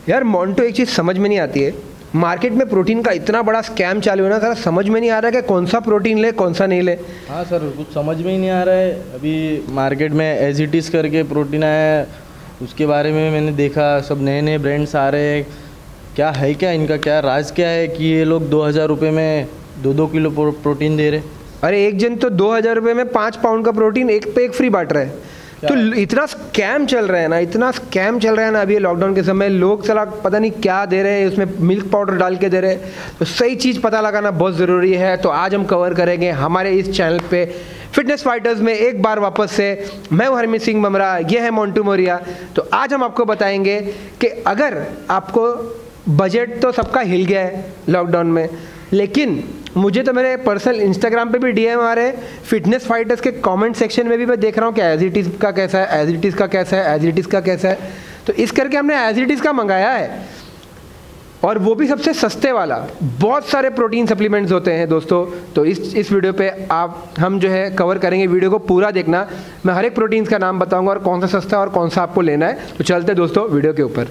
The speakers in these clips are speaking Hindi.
यार मोंटू, एक चीज़ समझ में नहीं आती है, मार्केट में प्रोटीन का इतना बड़ा स्कैम चालू है ना सर, समझ में नहीं आ रहा है कि कौन सा प्रोटीन ले कौन सा नहीं ले। हाँ सर, कुछ समझ में ही नहीं आ रहा है। अभी मार्केट में एज इट इज़ करके प्रोटीन आया है, उसके बारे में मैंने देखा, सब नए नए ब्रांड्स आ रहे हैं। क्या है, क्या इनका क्या राज क्या है कि ये लोग 2000 रुपये में 2-2 किलो प्रोटीन दे रहे। अरे एक जन तो 2000 रुपये में 5 पाउंड का प्रोटीन एक पे एक फ्री बांट रहा है। तो इतना स्कैम चल रहा है ना, इतना स्कैम चल रहा है ना अभी लॉकडाउन के समय। लोग चला पता नहीं क्या दे रहे हैं, उसमें मिल्क पाउडर डाल के दे रहे हैं। तो सही चीज़ पता लगाना बहुत ज़रूरी है। तो आज हम कवर करेंगे हमारे इस चैनल पे फिटनेस फाइटर्स में एक बार वापस से। मैं हूं हरमीत सिंह बमरा, ये है मोंटू मोरिया। तो आज हम आपको बताएंगे कि अगर आपको बजट तो सबका हिल गया है लॉकडाउन में, लेकिन मुझे तो मेरे पर्सनल इंस्टाग्राम पे भी डीएम आ रहे हैं, फिटनेस फाइटर्स के कमेंट सेक्शन में भी मैं देख रहा हूँ कि एज इट इज़ का कैसा है, एज इट इज़ का कैसा है, एज इट इज़ का कैसा है। तो इस करके हमने एज इट इज़ का मंगाया है, और वो भी सबसे सस्ते वाला। बहुत सारे प्रोटीन सप्लीमेंट्स होते हैं दोस्तों। तो इस वीडियो पे हम जो है कवर करेंगे, वीडियो को पूरा देखना। मैं हर एक प्रोटीन्स का नाम बताऊँगा और कौन सा सस्ता है और कौन सा आपको लेना है। तो चलते दोस्तों वीडियो के ऊपर।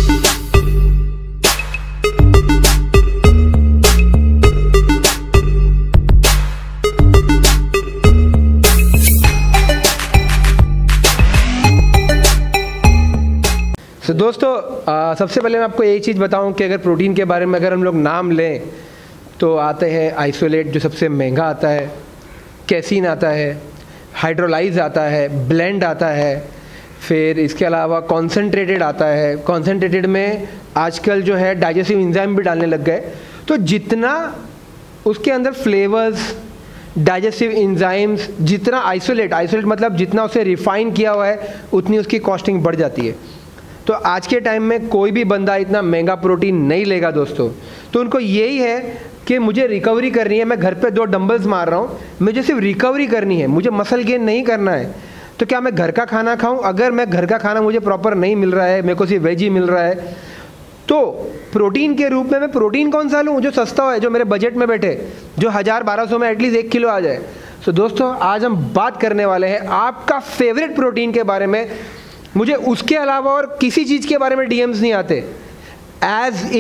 तो दोस्तों सबसे पहले मैं आपको यही चीज़ बताऊं कि अगर प्रोटीन के बारे में अगर हम लोग नाम लें तो आते हैं आइसोलेट जो सबसे महंगा आता है, कैसीन आता है, हाइड्रोलाइज आता है, ब्लेंड आता है, फिर इसके अलावा कॉन्सेंट्रेटेड आता है। कॉन्सेंट्रेटेड में आजकल जो है डाइजेस्टिव एंजाइम भी डालने लग गए। तो जितना उसके अंदर फ्लेवर्स, डाइजेस्टिव एंजाइम्स, जितना आइसोलेट मतलब जितना उसे रिफाइन किया हुआ है, उतनी उसकी कॉस्टिंग बढ़ जाती है। तो आज के टाइम में कोई भी बंदा इतना महंगा प्रोटीन नहीं लेगा दोस्तों। तो उनको यही है कि मुझे रिकवरी करनी है, मैं घर पे 2 डंबल्स मार रहा हूँ, मुझे सिर्फ रिकवरी करनी है, मुझे मसल गेन नहीं करना है। तो क्या मैं घर का खाना खाऊं? अगर मैं घर का खाना मुझे प्रॉपर नहीं मिल रहा है, मेरे को सिर्फ वेज ही मिल रहा है, तो प्रोटीन के रूप में मैं प्रोटीन कौन सा लूँ जो सस्ता है, जो मेरे बजट में बैठे, जो 1000-1200 में एटलीस्ट 1 किलो आ जाए। तो दोस्तों आज हम बात करने वाले हैं आपका फेवरेट प्रोटीन के बारे में। मुझे उसके अलावा और किसी चीज़ के बारे में डीएम्स नहीं आते। As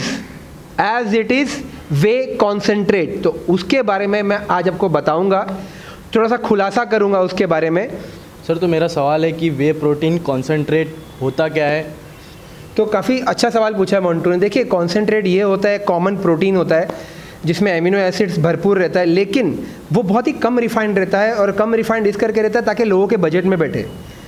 it is whey concentrate, तो उसके बारे में मैं आज आपको बताऊंगा, थोड़ा सा खुलासा करूंगा उसके बारे में। सर तो मेरा सवाल है कि वे प्रोटीन कॉन्सेंट्रेट होता क्या है? तो काफ़ी अच्छा सवाल पूछा है मोंटू ने। देखिए कॉन्सेंट्रेट ये होता है, कॉमन प्रोटीन होता है जिसमें एमिनो एसिड्स भरपूर रहता है, लेकिन वो बहुत ही कम रिफाइंड रहता है। और कम रिफाइंड इस करके रहता है ताकि लोगों के बजट में बैठे।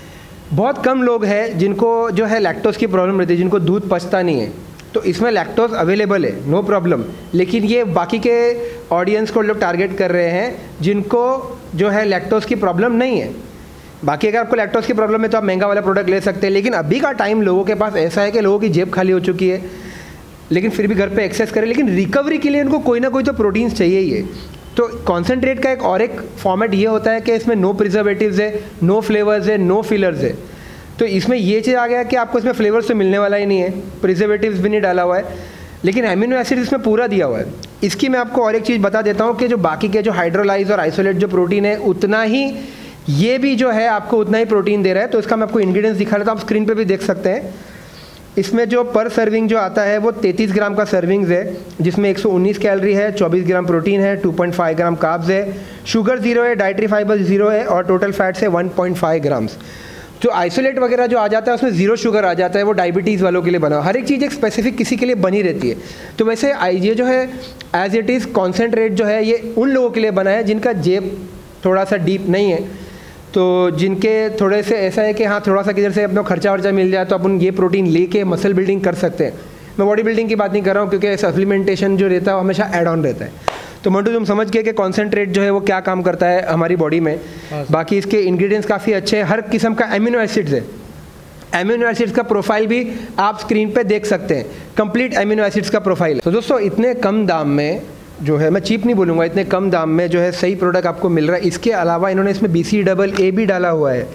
बहुत कम लोग हैं जिनको जो है लैक्टोज की प्रॉब्लम रहती है, जिनको दूध पचता नहीं है। तो इसमें लैक्टोज अवेलेबल है, नो प्रॉब्लम। लेकिन ये बाकी के ऑडियंस को लोग टारगेट कर रहे हैं जिनको जो है लैक्टोज की प्रॉब्लम नहीं है। बाकी अगर आपको लैक्टोज की प्रॉब्लम है तो आप महंगा वाला प्रोडक्ट ले सकते हैं। लेकिन अभी का टाइम लोगों के पास ऐसा है कि लोगों की जेब खाली हो चुकी है, लेकिन फिर भी घर पे एक्सेस करें। लेकिन रिकवरी के लिए उनको कोई ना कोई तो प्रोटीन्स चाहिए ही है। तो कॉन्सेंट्रेट का एक फॉर्मेट ये होता है कि इसमें नो प्रिजर्वेटिव्स है, नो फ्लेवर्स है, नो फिलर्स है। तो इसमें ये चीज़ आ गया कि आपको इसमें फ्लेवर्स तो मिलने वाला ही नहीं है, प्रिजर्वेटिव्स भी नहीं डाला हुआ है, लेकिन एमिनो एसिड इसमें पूरा दिया हुआ है। इसकी मैं आपको और एक चीज़ बता देता हूँ कि जो बाकी के जो हाइड्रोलाइज और आइसोलेट जो प्रोटीन है, उतना ही ये भी जो है आपको उतना ही प्रोटीन दे रहा है। तो इसका मैं आपको इंग्रेडिएंट्स दिखा देता हूँ, आप स्क्रीन पर भी देख सकते हैं। इसमें जो पर सर्विंग जो आता है वो 33 ग्राम का सर्विंग्स है, जिसमें 119 कैलोरी है, 24 ग्राम प्रोटीन है, 2.5 ग्राम कार्ब्स है, शुगर 0 है, डाइटरी फाइबर 0 है, और टोटल फैट्स है 1.5 ग्राम्स। जो आइसोलेट वगैरह जो आ जाता है उसमें 0 शुगर आ जाता है, वो डायबिटीज़ वालों के लिए बना। हर एक चीज़ एक स्पेसिफिक किसी के लिए बनी रहती है। तो वैसे ये जो है एज इट इज़ कॉन्सेंट्रेट जो है ये उन लोगों के लिए बना है जिनका जेब थोड़ा सा डीप नहीं है, तो जिनके थोड़े से ऐसा है कि हाँ थोड़ा सा किधर से अपना खर्चा वर्चा मिल जाए तो अपन ये प्रोटीन लेके मसल बिल्डिंग कर सकते हैं। मैं बॉडी बिल्डिंग की बात नहीं कर रहा हूँ, क्योंकि सप्लीमेंटेशन जो रहता है वो हमेशा ऐड ऑन रहता है। तो मोंटू तुम समझ गए कि कॉन्सेंट्रेट जो है वो क्या काम करता है हमारी बॉडी में। बाकी इसके इंग्रेडिएंट्स काफ़ी अच्छे हैं, हर किस्म का एमिनो एसिड्स है। एमिनो एसिड्स का प्रोफाइल भी आप स्क्रीन पे देख सकते हैं, कंप्लीट एमिनो एसिड्स का प्रोफाइल है। तो दोस्तों इतने कम दाम में जो है, मैं चीप नहीं बोलूँगा, इतने कम दाम में जो है सही प्रोडक्ट आपको मिल रहा है। इसके अलावा इन्होंने इसमें BCAA भी डाला हुआ है।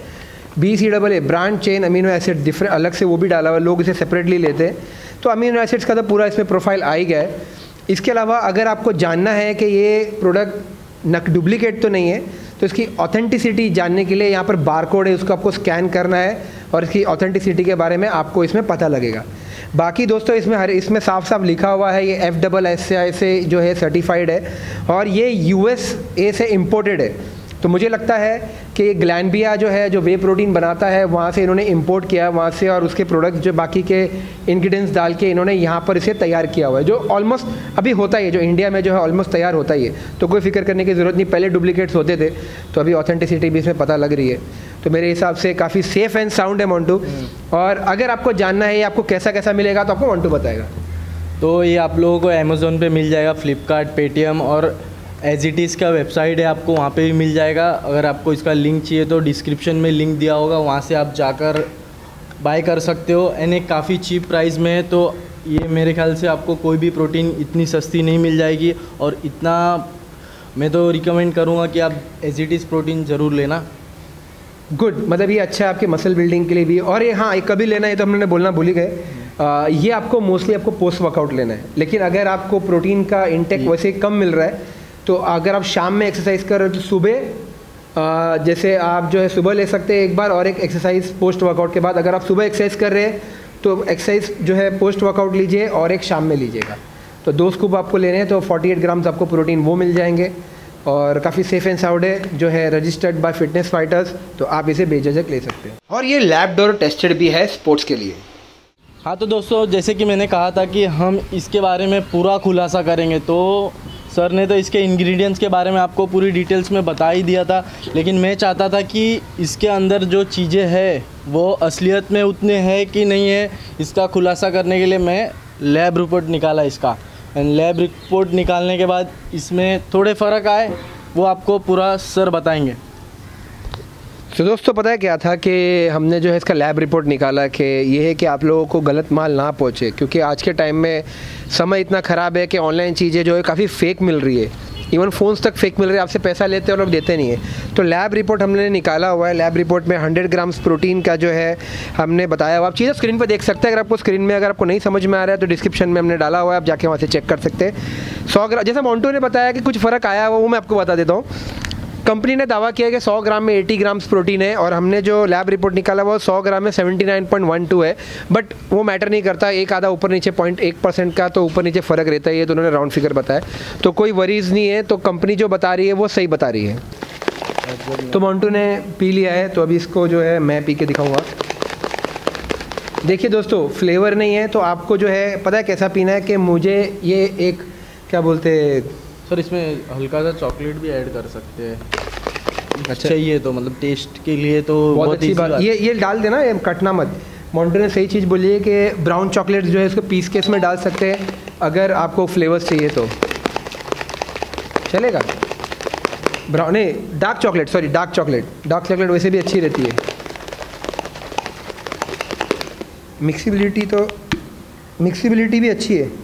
BCAA branched chain amino acid different अलग से वो भी डाला हुआ है, लोग इसे सेपरेटली लेते हैं। तो अमीनो एसिड्स का तो पूरा इसमें प्रोफाइल आ ही गया है। इसके अलावा अगर आपको जानना है कि ये प्रोडक्ट डुप्लीकेट तो नहीं है, तो इसकी ऑथेंटिसिटी जानने के लिए यहाँ पर बारकोड है, उसको आपको स्कैन करना है और इसकी ऑथेंटिसिटी के बारे में आपको इसमें पता लगेगा। बाकी दोस्तों इसमें साफ साफ लिखा हुआ है ये FSSAI से जो है सर्टिफाइड है और ये USA से इम्पोर्टेड है। तो मुझे लगता है कि ग्लैनबिया जो है जो वे प्रोटीन बनाता है वहाँ से इन्होंने इंपोर्ट किया वहाँ से, और उसके प्रोडक्ट जो बाकी के इंग्रेडिएंट्स डाल के इन्होंने यहाँ पर इसे तैयार किया हुआ है, जो ऑलमोस्ट अभी होता ही है, जो इंडिया में जो है ऑलमोस्ट तैयार होता ही है। तो कोई फिक्र करने की ज़रूरत नहीं, पहले डुप्लीकेट्स होते थे, तो अभी ऑथेंटिसिटी भी इसमें पता लग रही है। तो मेरे हिसाब से काफ़ी सेफ़ एंड साउंड है मोन्टू। और अगर आपको जानना है आपको कैसा कैसा मिलेगा तो आपको मोन्टू बताएगा। तो ये आप लोगों को अमेज़ोन पे मिल जाएगा, फ्लिपकार्ट, पेटीएम और एज इट इज़ का वेबसाइट है, आपको वहाँ पे भी मिल जाएगा। अगर आपको इसका लिंक चाहिए तो डिस्क्रिप्शन में लिंक दिया होगा, वहाँ से आप जाकर बाय कर सकते हो। एंड एक काफ़ी चीप प्राइस में है, तो ये मेरे ख्याल से आपको कोई भी प्रोटीन इतनी सस्ती नहीं मिल जाएगी। और इतना मैं तो रिकमेंड करूँगा कि आप एज इट इज़ प्रोटीन ज़रूर लेना। गुड, मतलब ये अच्छा है आपके मसल बिल्डिंग के लिए भी। और ये हाँ, एक कभी लेना है तो हमने बोलना भूल ही गए, ये आपको मोस्टली आपको पोस्ट वर्कआउट लेना है। लेकिन अगर आपको प्रोटीन का इंटेक वैसे कम मिल रहा है तो अगर आप शाम में एक्सरसाइज कर रहे हो तो सुबह जैसे आप जो है सुबह ले सकते हैं एक बार, और एक एक्सरसाइज पोस्ट वर्कआउट के बाद। अगर आप सुबह एक्सरसाइज कर रहे हैं तो एक्सरसाइज जो है पोस्ट वर्कआउट लीजिए और एक शाम में लीजिएगा। तो 2 स्कूप आपको लेने हैं, तो 48 ग्राम्स आपको प्रोटीन वो मिल जाएंगे। और काफ़ी सेफ एंड साउंड है, जो है रजिस्टर्ड बाय फिटनेस फाइटर्स, तो आप इसे बेझिझक ले सकते हैं। और ये लैब डोर टेस्टेड भी है स्पोर्ट्स के लिए। हाँ, तो दोस्तों जैसे कि मैंने कहा था कि हम इसके बारे में पूरा खुलासा करेंगे, तो सर ने तो इसके इंग्रेडिएंट्स के बारे में आपको पूरी डिटेल्स में बता ही दिया था। लेकिन मैं चाहता था कि इसके अंदर जो चीज़ें हैं वो असलियत में उतने हैं कि नहीं है, इसका खुलासा करने के लिए मैं लैब रिपोर्ट निकाला इसका। एंड लैब रिपोर्ट निकालने के बाद इसमें थोड़े फ़र्क आए, वो आपको पूरा सर बताएंगे। तो दोस्तों पता है क्या था कि हमने जो है इसका लैब रिपोर्ट निकाला कि ये है कि आप लोगों को गलत माल ना पहुँचे, क्योंकि आज के टाइम में समय इतना ख़राब है कि ऑनलाइन चीज़ें जो है काफ़ी फ़ेक मिल रही है। इवन फ़ोन्स तक फेक मिल रहे हैं, आपसे पैसा लेते हैं और लोग देते नहीं है। तो लैब रिपोर्ट हमने निकाला हुआ है। लैब रिपोर्ट में 100 ग्राम्स प्रोटीन का जो है हमने बताया हुआ। आप चीज़ें स्क्रीन पर देख सकते हैं। अगर आपको स्क्रीन में अगर आपको नहीं समझ में आ रहा है तो डिस्क्रिप्शन में हमने डाला हुआ है, आप जाके वहाँ से चेक कर सकते हैं। 100 ग्राम, जैसा मोन्टू ने बताया कि कुछ फ़र्क आया वो मैं आपको बता देता हूँ। कंपनी ने दावा किया कि 100 ग्राम में 80 ग्राम्स प्रोटीन है, और हमने जो लैब रिपोर्ट निकाला वो 100 ग्राम में 79.12 है। बट वो मैटर नहीं करता, एक आधा ऊपर नीचे 0.1% का तो ऊपर नीचे फ़र्क रहता है। ये तो उन्होंने राउंड फिगर बताया, तो कोई वरीज़ नहीं है। तो कंपनी जो बता रही है वो सही बता रही है। तो मोन्टू ने पी लिया है, तो अभी इसको जो है मैं पी के दिखाऊँगा। देखिए दोस्तों, फ्लेवर नहीं है, तो आपको जो है पता है कैसा पीना है कि मुझे ये एक क्या बोलते सर, इसमें हल्का सा चॉकलेट भी ऐड कर सकते हैं। अच्छा, चाहिए तो मतलब टेस्ट के लिए तो बहुत अच्छी बात। ये डाल देना, ये कटना मत। मोन्टू ने सही चीज़ बोली है कि ब्राउन चॉकलेट जो है इसको पीस के इसमें डाल सकते हैं अगर आपको फ्लेवर्स चाहिए तो चलेगा। ब्राउन नहीं, dark chocolate, sorry dark chocolate वैसे भी अच्छी रहती है। मिक्सिबिलिटी भी अच्छी है।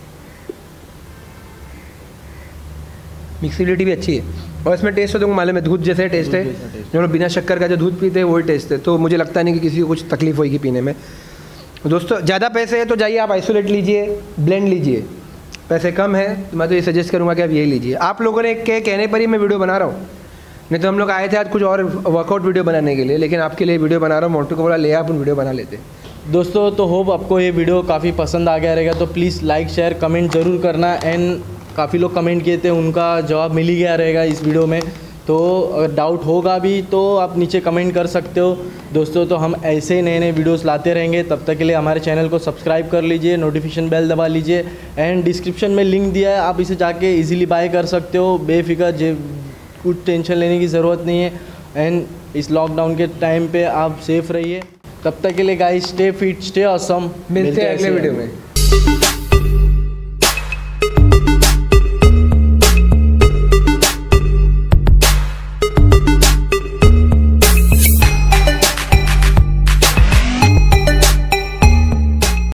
मिक्सिबिलिटी भी अच्छी है। और इसमें टेस्ट तो तुमको मालूम है, दूध जैसे टेस्ट है। जो लोग बिना शक्कर का जो दूध पीते हैं वही टेस्ट है। तो मुझे लगता नहीं कि किसी को कुछ तकलीफ होगी पीने में। दोस्तों ज़्यादा पैसे है तो जाइए आप आइसोलेट लीजिए, ब्लेंड लीजिए। पैसे कम है तो मैं तो ये सजेस्ट करूँगा कि आप यही लीजिए। आप लोगों ने के कहने पर ही मैं वीडियो बना रहा हूँ, नहीं तो हम लोग आए थे आज कुछ और वर्कआउट वीडियो बनाने के लिए, लेकिन आपके लिए वीडियो बना रहा हूँ। मोन्टू को बोला ले आप वीडियो बना लेते। दोस्तों तो होप आपको ये वीडियो काफ़ी पसंद आ गया रहेगा, तो प्लीज़ लाइक शेयर कमेंट ज़रूर करना। एंड काफ़ी लोग कमेंट किए थे, उनका जवाब मिल ही गया रहेगा इस वीडियो में। तो अगर डाउट होगा भी तो आप नीचे कमेंट कर सकते हो। दोस्तों तो हम ऐसे नए नए वीडियोस लाते रहेंगे, तब तक के लिए हमारे चैनल को सब्सक्राइब कर लीजिए, नोटिफिकेशन बेल दबा लीजिए। एंड डिस्क्रिप्शन में लिंक दिया है, आप इसे जाके इजीली बाय कर सकते हो बेफिक्र, कुछ टेंशन लेने की ज़रूरत नहीं है। एंड इस लॉकडाउन के टाइम पे आप सेफ रहिए। तब तक के लिए guys, stay fit, stay awesome. मिलते हैं अगले वीडियो में।